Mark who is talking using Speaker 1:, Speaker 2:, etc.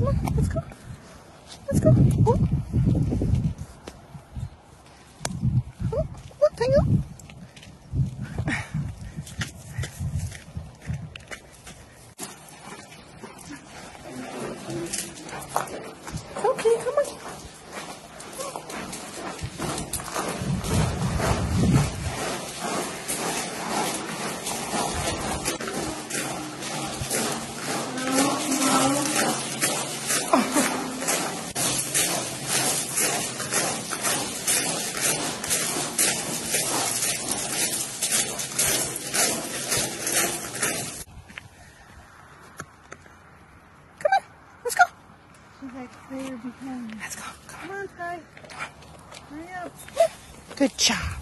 Speaker 1: Come on, let's go. Let's go. Oh. Oh, look, hang on. Okay, come on. Let's go. Come on, Ty. Hurry up. Good job.